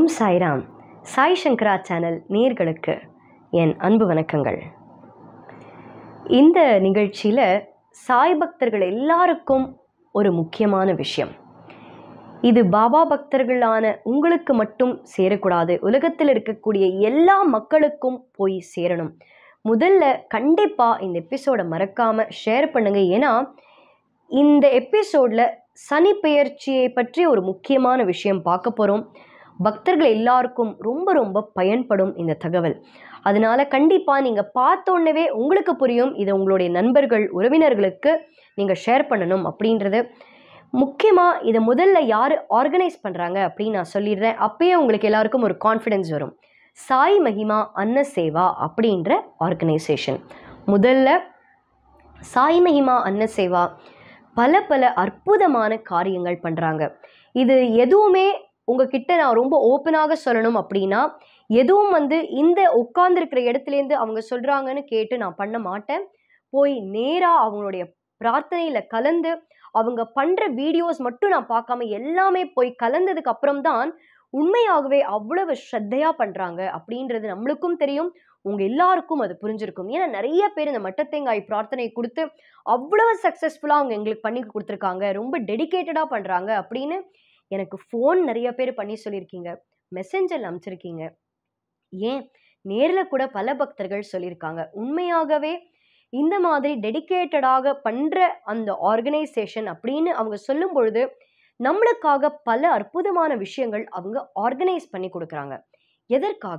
ஓம் Sairam. Sai Shankara channel நேயர்களுக்கு என் அன்பு வணக்கங்கள். இந்த நிகழ்ச்சியில் சாய் பக்தர்கள் எல்லாருக்கும் ஒரு முக்கியமான விஷயம். இது பாபா பக்தர்களான உங்களுக்கு மட்டும் சேரக்கூடாது, உலகத்தில் இருக்கக்கூடிய எல்லா மக்களுக்கும் போய் சேரணும். முதல்ல கண்டிப்பாக இந்த எபிசோடை மறக்காமல் ஷேர் பண்ணுங்கள். ஏன்னா இந்த எபிசோடில் சனி பெயர்ச்சியை பற்றி ஒரு முக்கியமான விஷயம் பார்க்க போகிறோம். பக்தர்கள் எல்லாருக்கும் ரொம்ப ரொம்ப பயன்படும் இந்த தகவல். அதனால கண்டிப்பாக நீங்கள் பார்த்தோன்னே உங்களுக்கு புரியும். இதை உங்களுடைய நண்பர்கள் உறவினர்களுக்கு நீங்கள் ஷேர் பண்ணணும் அப்படின்றது. முக்கியமாக இதை முதல்ல யார் ஆர்கனைஸ் பண்ணுறாங்க அப்படின்னு நான் சொல்லிடுறேன். அப்பயே உங்களுக்கு எல்லாருக்கும் ஒரு கான்ஃபிடென்ஸ் வரும். சாய் மகிமா அன்ன சேவா அப்படின்ற ஆர்கனைசேஷன். முதல்ல சாய் மகிமா அன்ன சேவா பல அற்புதமான காரியங்கள் பண்ணுறாங்க. இது எதுவுமே உங்ககிட்ட நான் ரொம்ப ஓப்பனாக சொல்லணும் அப்படின்னா, எதுவும் இந்த உட்கார்ந்துருக்கிற இடத்துலேருந்து அவங்க சொல்கிறாங்கன்னு கேட்டு நான் பண்ண மாட்டேன். போய் நேராக அவங்களுடைய பிரார்த்தனையில் கலந்து அவங்க பண்ணுற வீடியோஸ் மட்டும் நான் பார்க்காம எல்லாமே போய் கலந்ததுக்கு அப்புறம்தான் உண்மையாகவே அவ்வளவு ஸ்ரத்தையாக பண்ணுறாங்க அப்படின்றது நம்மளுக்கும் தெரியும். உங்கள் எல்லாருக்கும் அது புரிஞ்சிருக்கும். ஏன்னா நிறைய பேர் இந்த மட்டத்தேங்காய் பிரார்த்தனை கொடுத்து அவ்வளவு சக்ஸஸ்ஃபுல்லாக அவங்க எங்களுக்கு பண்ணி கொடுத்துருக்காங்க, ரொம்ப டெடிக்கேட்டடாக பண்ணுறாங்க அப்படின்னு எனக்கு ஃபோன் நிறைய பேர் பண்ணி சொல்லியிருக்கீங்க, மெசேஞ்சரில் அனுப்பிச்சிருக்கீங்க, ஏன் நேரில் கூட பல பக்தர்கள் சொல்லியிருக்காங்க. உண்மையாகவே இந்த மாதிரி டெடிக்கேட்டடாக பண்ணுற அந்த ஆர்கனைசேஷன் அப்படின்னு அவங்க சொல்லும் பொழுது நம்மளுக்காக பல அற்புதமான விஷயங்கள் அவங்க ஆர்கனைஸ் பண்ணி கொடுக்குறாங்க. எதற்காக?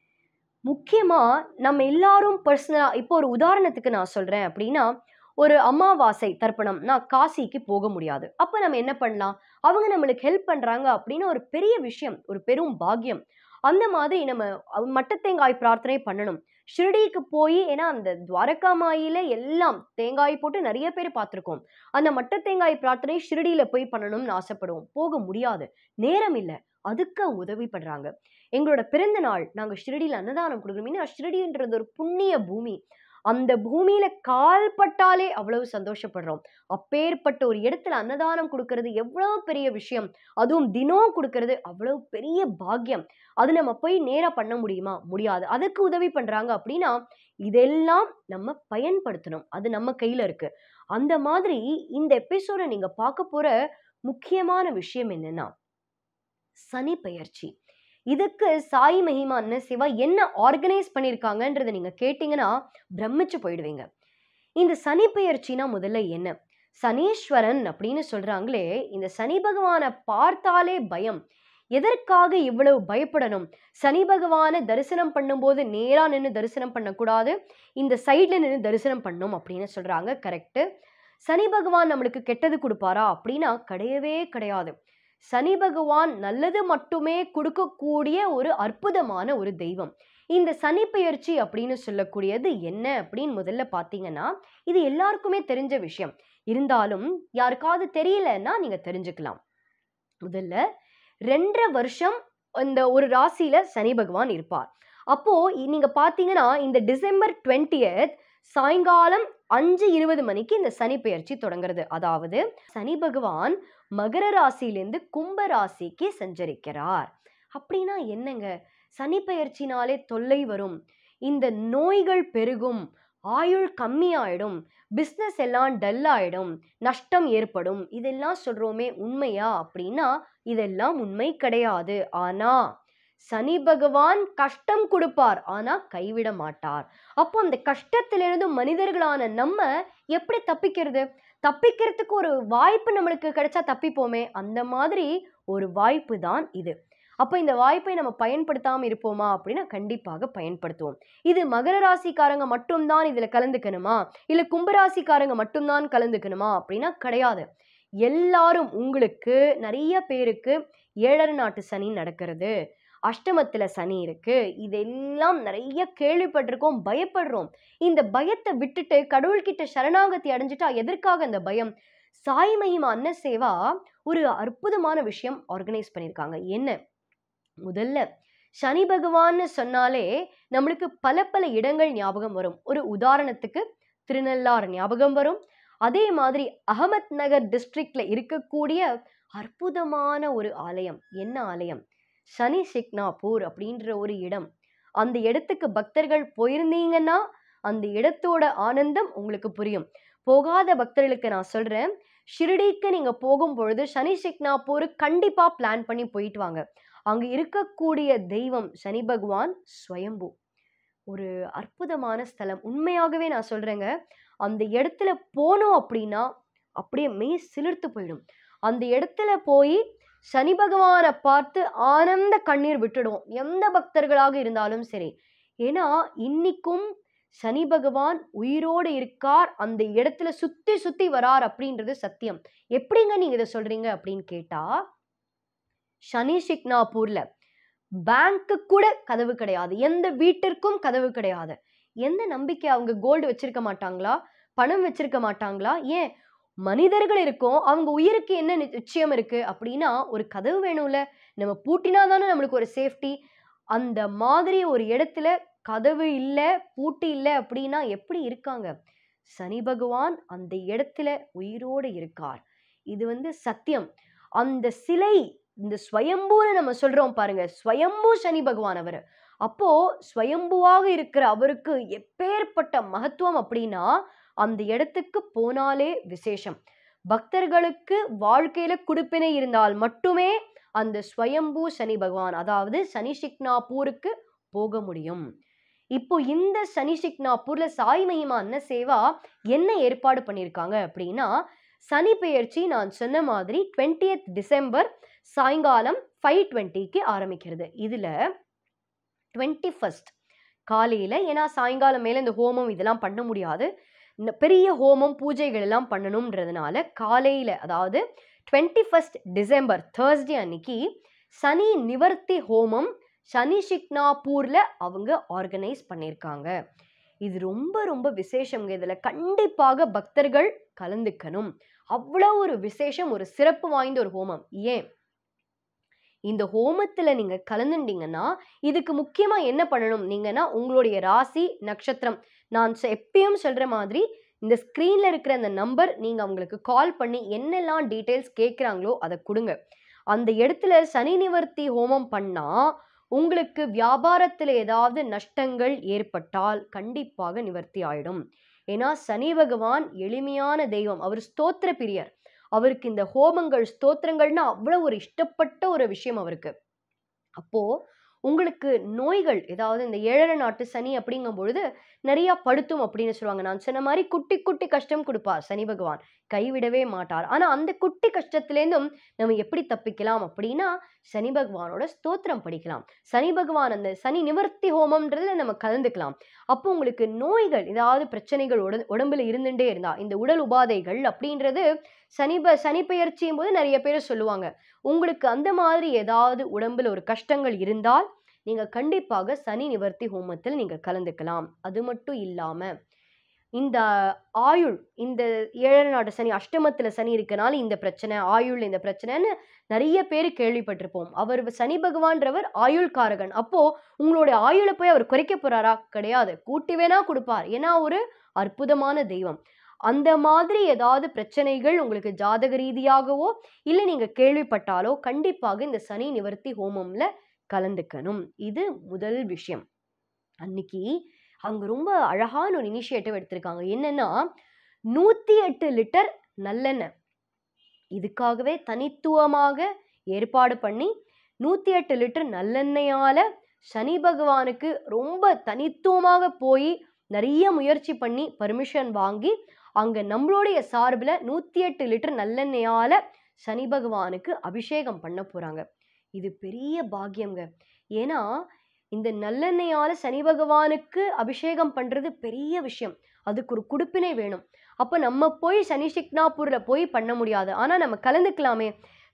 முக்கியமாக நம்ம எல்லாரும் பர்சனலாக இப்போ ஒரு உதாரணத்துக்கு நான் சொல்கிறேன் அப்படின்னா, ஒரு அமாவாசை தர்ப்பணம் நான் காசிக்கு போக முடியாது. அப்போ நம்ம என்ன பண்ணலாம்? அவங்க நம்மளுக்கு ஹெல்ப் பண்ணுறாங்க அப்படின்னு ஒரு பெரிய விஷயம், ஒரு பெரும் பாக்கியம். அந்த மாதிரி நம்ம மட்டத்தேங்காய் பிரார்த்தனை பண்ணணும். ஷிரடிக்கு போய், ஏன்னா அந்த துவாரகா மாயில எல்லாம் தேங்காய் போட்டு நிறைய பேர் பார்த்துருக்கோம். அந்த மட்டத்தேங்காய் பிரார்த்தனை ஷிரடியில் போய் பண்ணணும்னு ஆசைப்படுவோம், போக முடியாது, நேரம் இல்லை. அதுக்கு அவங்க உதவி பண்ணுறாங்க. எங்களோட பிறந்த நாள் நாங்கள் ஷிரடியில் அன்னதானம் கொடுக்கணும். ஏன்னா ஷிரடின்றது ஒரு புண்ணிய பூமி. அந்த பூமியில கால் பட்டாலே அவ்வளவு சந்தோஷப்படுறோம். அப்பேற்பட்ட ஒரு இடத்துல அன்னதானம் கொடுக்கறது எவ்வளவு பெரிய விஷயம். அதுவும் தினம் கொடுக்கறது அவ்வளவு பெரிய பாக்கியம். அது நம்ம போய் நேரா பண்ண முடியுமா? முடியாது. அதுக்கு உதவி பண்றாங்க அப்படின்னா இதெல்லாம் நம்ம பயன்படுத்தணும். அது நம்ம கையில இருக்கு. அந்த மாதிரி இந்த எபிசோட நீங்க பார்க்க போற முக்கியமான விஷயம் என்னன்னா, சனி பெயர்ச்சி. இதுக்கு சாய் மகிமா அன்ன சேவா என்ன ஆர்கனைஸ் பண்ணியிருக்காங்கன்றதை நீங்க கேட்டீங்கன்னா பிரமிச்சு போயிடுவீங்க. இந்த சனி பெயர்ச்சினா முதல்ல என்ன? சனீஸ்வரன் அப்படின்னு சொல்றாங்களே, இந்த சனி பகவானை பார்த்தாலே பயம். எதற்காக இவ்வளவு பயப்படணும்? சனி பகவானை தரிசனம் பண்ணும்போது நேரா நின்று தரிசனம் பண்ணக்கூடாது, இந்த சைட்ல நின்று தரிசனம் பண்ணும் அப்படின்னு சொல்றாங்க. கரெக்டு. சனி பகவான் நம்மளுக்கு கெட்டது கொடுப்பாரா அப்படின்னா கிடையவே கிடையாது. சனி பகவான் நல்லது மட்டுமே கொடுக்கக்கூடிய ஒரு அற்புதமான ஒரு தெய்வம். இந்த சனி பெயர்ச்சி அப்படின்னு சொல்லக்கூடியது என்ன அப்படின்னு முதல்ல பார்த்தீங்கன்னா, இது எல்லாருக்குமே தெரிஞ்ச விஷயம். இருந்தாலும் யாருக்காவது தெரியலன்னா நீங்க தெரிஞ்சுக்கலாம். முதல்ல 2.5 வருஷம் இந்த ஒரு ராசியில சனி பகவான் இருப்பார். அப்போ நீங்க பார்த்தீங்கன்னா இந்த டிசம்பர் 20 சாயங்காலம் 5:20 மணிக்கு இந்த சனி பெயர்ச்சி தொடங்குறது. அதாவது சனி பகவான் மகர ராசியிலிருந்து கும்ப ராசிக்கு சஞ்சரிக்கிறார். அப்படின்னா என்னங்க? சனி பெயர்ச்சினாலே தொல்லை வரும், இந்த நோய்கள் பெருகும், ஆயுள் கம்மியாயிடும், பிஸ்னஸ் எல்லாம் டல் ஆயிடும், நஷ்டம் ஏற்படும், இதெல்லாம் சொல்றோமே உண்மையா அப்படின்னா இதெல்லாம் உண்மை கிடையாது. ஆனா சனி பகவான் கஷ்டம் கொடுப்பார், ஆனா கைவிட மாட்டார். அப்போ அந்த கஷ்டத்திலிருந்து மனிதர்களான நம்ம எப்படி தப்பிக்கிறது? தப்பிக்கிறதுக்கு ஒரு வாய்ப்பு நம்மளுக்கு கிடைச்சா தப்பிப்போமே, அந்த மாதிரி ஒரு வாய்ப்பு தான் இது. அப்போ இந்த வாய்ப்பை நம்ம பயன்படுத்தாமல் இருப்போமா அப்படின்னா கண்டிப்பாக பயன்படுத்துவோம். இது மகர ராசிக்காரங்க மட்டும்தான் இதுல கலந்துக்கணுமா, இல்லை கும்பராசிக்காரங்க மட்டும்தான் கலந்துக்கணுமா அப்படின்னா கிடையாது. எல்லாரும், உங்களுக்கு நிறைய பேருக்கு 7.5 நாட்டு சனி நடக்கிறது, அஷ்டமத்துல சனி இருக்கு, இதெல்லாம் நிறைய கேள்விப்பட்டிருக்கோம், பயப்படுறோம். இந்த பயத்தை விட்டுட்டு கடவுள்கிட்ட சரணாகதி அடைஞ்சிட்டா எதற்காக அந்த பயம்? சாய் மகிமா அன்ன சேவா ஒரு அற்புதமான விஷயம் ஆர்கனைஸ் பண்ணியிருக்காங்க. என்ன? முதல்ல சனி பகவான்னு சொன்னாலே நம்மளுக்கு பல இடங்கள் ஞாபகம் வரும். ஒரு உதாரணத்துக்கு திருநள்ளாறு ஞாபகம் வரும். அதே மாதிரி அகமத் நகர் டிஸ்ட்ரிக்ட்ல இருக்கக்கூடிய அற்புதமான ஒரு ஆலயம். என்ன ஆலயம்? சனி சிக்னாப்பூர் அப்படின்ற ஒரு இடம். அந்த இடத்துக்கு பக்தர்கள் போயிருந்தீங்கன்னா அந்த இடத்தோட ஆனந்தம் உங்களுக்கு புரியும். போகாத பக்தர்களுக்கு நான் சொல்றேன், ஷிரடிக்கு நீங்க போகும்பொழுது சனி சிக்னாப்பூர் கண்டிப்பா பிளான் பண்ணி போயிட்டு வாங்க. அங்க இருக்கக்கூடிய தெய்வம் சனி பகவான் ஸ்வயம்பு. ஒரு அற்புதமான ஸ்தலம். உண்மையாகவே நான் சொல்றேங்க. அந்த இடத்துல போனோம் அப்படின்னா, அப்படியே மெய் சிலிர்த்து போயிடும். அந்த இடத்துல போய் சனி பகவான பார்த்து ஆனந்த கண்ணீர் விட்டுடுவோம். எந்த பக்தர்களாக இருந்தாலும் சரி. ஏன்னா, இன்னிக்கும் சனி பகவான் உயிரோடு இருக்கார். அந்த இடத்துல சுத்தி சுத்தி வரார் அப்படின்றது சத்தியம். எப்படிங்க நீங்க இத சொல்றீங்க அப்படின்னு கேட்டா, சனி சிக்னாப்பூர்ல பேங்க்கு கூட கதவு கிடையாது. எந்த வீட்டிற்கும் கதவு கிடையாது. எந்த நம்பிக்கை அவங்க கோல்டு வச்சிருக்க மாட்டாங்களா? பணம் வச்சிருக்க மாட்டாங்களா? ஏன் மனிதர்கள் இருக்கோம். அவங்க உயிருக்கு என்ன நிச்சயம் இருக்கு? அப்படின்னா, ஒரு கதவு வேணும்ல. நம்ம பூட்டினா தானே நம்மளுக்கு ஒரு சேஃப்டி. அந்த மாதிரி ஒரு இடத்துல கதவு இல்ல, பூட்டு இல்ல அப்படின்னா எப்படி இருக்காங்க? சனி பகவான் அந்த இடத்துல உயிரோடு இருக்கார். இது சத்தியம். அந்த சிலை இந்த ஸ்வயம்பூன்னு நம்ம சொல்றோம் பாருங்க. ஸ்வயம்பு சனி பகவான் அவரு. அப்போ ஸ்வயம்புவாக இருக்கிற அவருக்கு எப்பேற்பட்ட மகத்துவம் அப்படின்னா, அந்த இடத்துக்கு போனாலே விசேஷம். பக்தர்களுக்கு வாழ்க்கையில குடுப்பினை இருந்தால் மட்டுமே அந்த ஸ்வயம்பு சனி பகவான், அதாவது சனி சிக்னாப்பூருக்கு போக முடியும். இப்போ இந்த சனி சிக்னாப்பூர்ல சாய் மகிமா அன்ன சேவா என்ன ஏற்பாடு பண்ணியிருக்காங்க அப்படின்னா, சனி பெயர்ச்சி நான் சொன்ன மாதிரி 20th டிசம்பர் சாயங்காலம் 5:20க்கு ஆரம்பிக்கிறது. இதுல 21st காலையில, ஏன்னா சாயங்காலம் மேல இந்த ஹோமம் இதெல்லாம் பண்ண முடியாது. இந்த பெரிய ஹோமம் பூஜைகள் எல்லாம் பண்ணணும்ன்றதுனால காலையில, அதாவது 21st டிசம்பர் Thursday அன்னைக்கு சனி நிவர்த்தி ஹோமம் சனி சிக்னாப்பூர்ல அவங்க ஆர்கனைஸ் பண்ணியிருக்காங்க. இது ரொம்ப ரொம்ப விசேஷங்க. இதுல கண்டிப்பாக பக்தர்கள் கலந்துக்கணும். அவ்வளவு ஒரு விசேஷம், ஒரு சிறப்பு வாய்ந்த ஒரு ஹோமம். ஏன் இந்த ஹோமத்துல நீங்க கலந்துட்டீங்கன்னா, இதுக்கு முக்கியமா என்ன பண்ணணும் நீங்கன்னா, உங்களுடைய ராசி நட்சத்திரம், நான் எப்பயும் சொல்ற மாதிரி இந்த ஸ்கிரீன்ல இருக்கிற அந்த நம்பர், நீங்க அவங்களுக்கு கால் பண்ணி என்னெல்லாம் டீடைல்ஸ் கேட்குறாங்களோ அதை கொடுங்க. அந்த இடத்துல சனி நிவர்த்தி ஹோமம் பண்ணா உங்களுக்கு வியாபாரத்தில் ஏதாவது நஷ்டங்கள் ஏற்பட்டால் கண்டிப்பாக நிவர்த்தி ஆயிடும். ஏன்னா சனி பகவான் எளிமையான தெய்வம். அவர் ஸ்தோத்திர பிரியர். அவருக்கு இந்த ஹோமங்கள் ஸ்தோத்திரங்கள்னா அவ்வளவு ஒரு இஷ்டப்பட்ட ஒரு விஷயம் அவருக்கு. அப்போ உங்களுக்கு நோய்கள் ஏதாவது, இந்த 7 நாட்டு சனி அப்படிங்கும் பொழுது நிறைய படுத்தும் அப்படின்னு சொல்லுவாங்க. நான் சொன்ன மாதிரி குட்டி குட்டி கஷ்டம் கொடுப்பார் சனி பகவான், கைவிடவே மாட்டார். ஆனா அந்த குட்டி கஷ்டத்திலேருந்தும் நம்ம எப்படி தப்பிக்கலாம் அப்படின்னா, சனி பகவானோட ஸ்தோத்திரம் படிக்கலாம். சனி பகவான் அந்த சனி நிவர்த்தி ஹோமம்ன்றதுல நம்ம கலந்துக்கலாம். அப்போ உங்களுக்கு நோய்கள் ஏதாவது பிரச்சனைகள் உடம்புல இருந்துட்டே இருந்தா, இந்த உடல் உபாதைகள் அப்படின்றது சனி பெயர்ச்சியும் போது நிறைய பேர் சொல்லுவாங்க. உங்களுக்கு அந்த மாதிரி ஏதாவது உடம்புல ஒரு கஷ்டங்கள் இருந்தால் நீங்க கண்டிப்பாக சனி நிவர்த்தி ஹோமத்தில் நீங்க கலந்துக்கலாம். அது மட்டும் இல்லாம இந்த ஆயுள், இந்த 7 நாட்டு சனி அஷ்டமத்துல சனி இருக்கனால இந்த பிரச்சனை, ஆயுள் இந்த பிரச்சனைன்னு நிறைய பேர் கேள்விப்பட்டிருப்போம். அவர் சனி பகவான்றவர் ஆயுள் காரகன். அப்போ உங்களுடைய ஆயுளை போய் அவர் குறைக்க போறாரா? கிடையாது. கூட்டி வேணா கொடுப்பார். ஏன்னா ஒரு அற்புதமான தெய்வம். அந்த மாதிரி ஏதாவது பிரச்சனைகள் உங்களுக்கு ஜாதக ரீதியாகவோ இல்ல நீங்க கேள்விப்பட்டாலோ கண்டிப்பாக இந்த சனி நிவர்த்தி ஹோமம்ல கலந்துக்கணும். இது முதல் விஷயம். அன்னைக்கு அங்க ரொம்ப அழகான ஒரு இனிஷியேட்டிவ் எடுத்திருக்காங்க. என்னன்னா 108 லிட்டர் நல்லெண்ணெய் இதுக்காகவே தனித்துவமாக ஏற்பாடு பண்ணி 108 லிட்டர் நல்லெண்ணெயால சனி பகவானுக்கு ரொம்ப தனித்துவமாக போய் நிறைய முயற்சி பண்ணி பர்மிஷன் வாங்கி அங்க நம்மளுடைய சார்பில் 108 லிட்டர் நல்லெண்ணெயால சனி பகவானுக்கு அபிஷேகம் பண்ண போறாங்க. இது பெரிய பாக்கியங்க. ஏன்னா இந்த நல்லெண்ணெயால சனி பகவானுக்கு அபிஷேகம் பண்றது பெரிய விஷயம். அதுக்கு ஒரு குடுப்பினை வேணும். அப்ப நம்ம போய் சனி சிக்னாப்பூர்ல போய் பண்ண முடியாது. ஆனா நம்ம கலந்துக்கலாமே.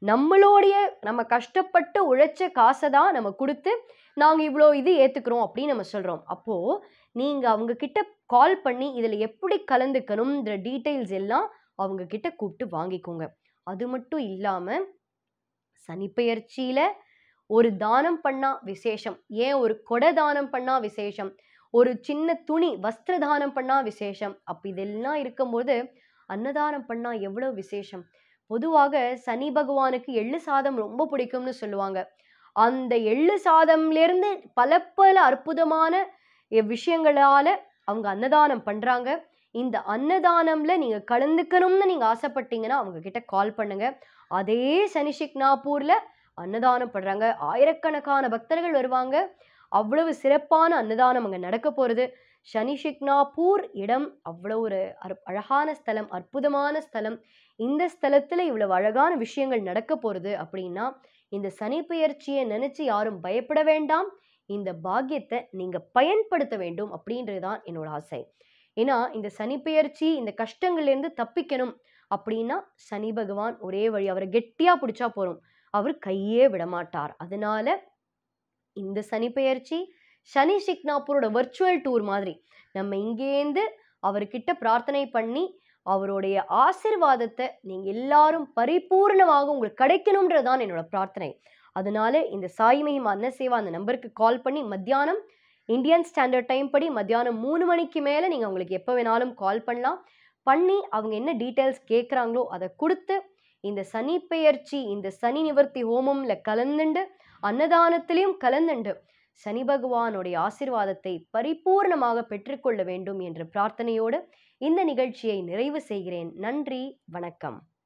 நம்ம கஷ்டப்பட்டு உழைச்ச காசை தான் நம்ம கொடுத்து நாங்க இவ்வளோ இது ஏத்துக்கிறோம் அப்படின்னு நம்ம சொல்றோம். அப்போ நீங்க அவங்க கிட்ட கால் பண்ணி இதுல எப்படி கலந்துக்கணும்ன்ற டீடைல்ஸ் எல்லாம் அவங்க கிட்ட கூப்பிட்டு வாங்கிக்கோங்க. அது மட்டும் இல்லாம சனிப்பெயர்ச்சியில ஒரு தானம் பண்ணா விசேஷம். ஏன் ஒரு கொடை தானம் பண்ணா விசேஷம், ஒரு சின்ன துணி வஸ்திர தானம் பண்ணா விசேஷம். அப்ப இதெல்லாம் இருக்கும்போது அன்னதானம் பண்ணா எவ்வளவு விசேஷம். பொதுவாக சனி பகவானுக்கு எள்ளு சாதம் ரொம்ப பிடிக்கும்னு சொல்லுவாங்க. அந்த எள்ளு சாதம்லேருந்து பல பல அற்புதமான விஷயங்களால அவங்க அன்னதானம் பண்றாங்க. இந்த அன்னதானம்ல நீங்க கலந்துக்கணும்னு நீங்க ஆசைப்பட்டீங்கன்னா அவங்க கிட்ட கால் பண்ணுங்க. அதே சனி சிக்னாப்பூர்ல அன்னதானம் பண்றாங்க. ஆயிரக்கணக்கான பக்தர்கள் வருவாங்க. அவ்வளவு சிறப்பான அன்னதானம் அங்க நடக்க போறது. சனி சிக்னாப்பூர் இடம் அவ்வளவு ஒரு அழகான ஸ்தலம், அற்புதமான ஸ்தலம். இந்த ஸ்தலத்துல இவ்வளவு அழகான விஷயங்கள் நடக்க போறது அப்படின்னா, இந்த சனி பெயர்ச்சியை நினைச்சு யாரும் பயப்பட வேண்டாம். இந்த பாக்கியத்தை நீங்க பயன்படுத்த வேண்டும் அப்படின்றதுதான் என்னோட ஆசை. ஏன்னா இந்த சனி பெயர்ச்சி இந்த கஷ்டங்கள்ல இருந்து தப்பிக்கணும் அப்படின்னா சனி பகவான் ஒரே வழி, அவரை கெட்டியா பிடிச்சா போறோம், அவர் கையே விடமாட்டார். அதனால இந்த சனி பெயர்ச்சி சனி சிக்னாப்பூரோட வர்ச்சுவல் டூர் மாதிரி நம்ம இங்கேருந்து அவர்கிட்ட பிரார்த்தனை பண்ணி அவருடைய ஆசிர்வாதத்தை நீங்க எல்லாரும் பரிபூர்ணமாக உங்களுக்கு கிடைக்கணும்ன்றதுதான் என்னோட பிரார்த்தனை. அதனால இந்த சாய் மகிமா அன்ன சேவா அந்த நம்பருக்கு கால் பண்ணி மத்தியானம் இந்தியன் ஸ்டாண்டர்ட் டைம் படி மத்தியானம் 3 மணிக்கு மேலே நீங்கள் அவங்களுக்கு எப்போ வேணாலும் கால் பண்ணலாம். பண்ணி அவங்க என்ன டீட்டெயில்ஸ் கேட்குறாங்களோ அதை கொடுத்து இந்த சனி பெயர்ச்சி இந்த சனி நிவர்த்தி ஹோமம்ல கலந்துண்டு அன்னதானத்திலையும் கலந்துண்டு சனி பகவானுடைய ஆசீர்வாதத்தை பரிபூர்ணமாக பெற்றுக்கொள்ள வேண்டும் என்ற பிரார்த்தனையோடு இந்த நிகழ்ச்சியை நிறைவு செய்கிறேன். நன்றி, வணக்கம்.